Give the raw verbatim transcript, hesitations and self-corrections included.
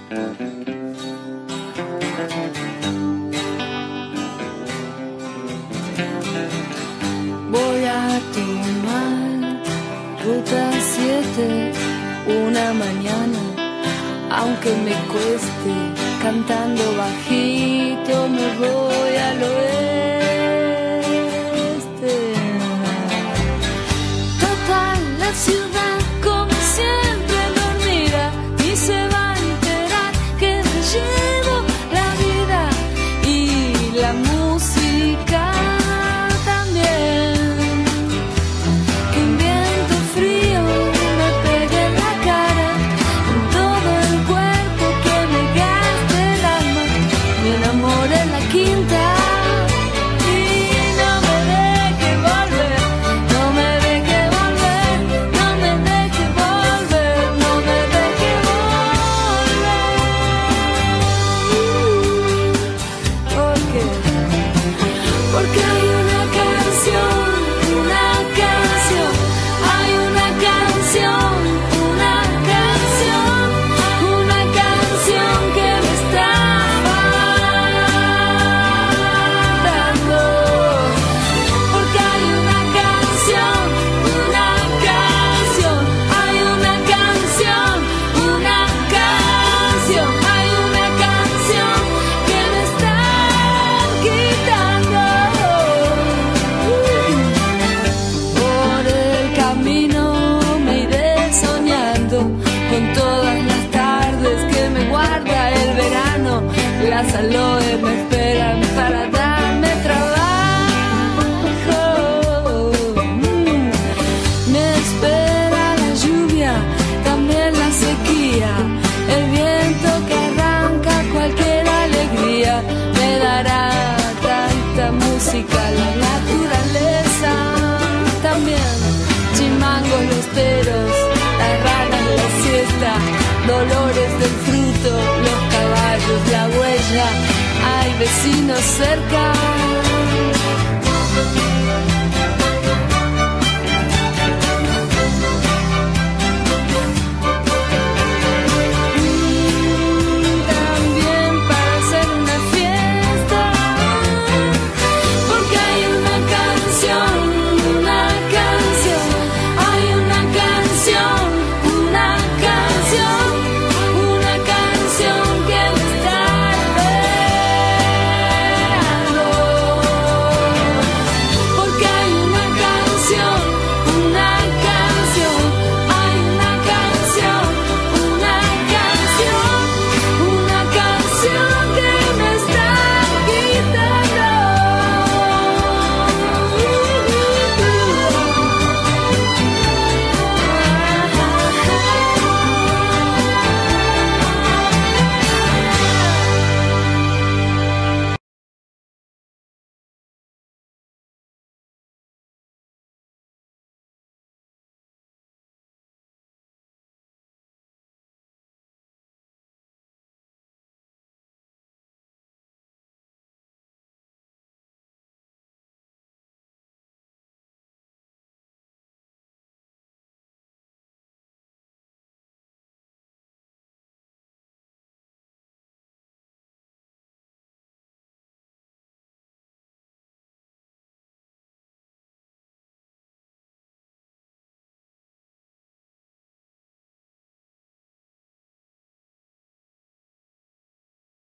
Voy a tomar ruta siete una mañana, aunque me cueste, cantando bajito me voy al oeste. Total, la ciudad como siempre me mira y se va a enterar que me llevo la vida y la música. Las aloes me esperan para darme trabajo. Mm. Me espera la lluvia, también la sequía, el viento que arranca cualquier alegría. Me dará tanta música la naturaleza, también chimangos losteros, las ranas, la siesta, dolores del fruto, los caballos, la huella. Hay vecinos cerca.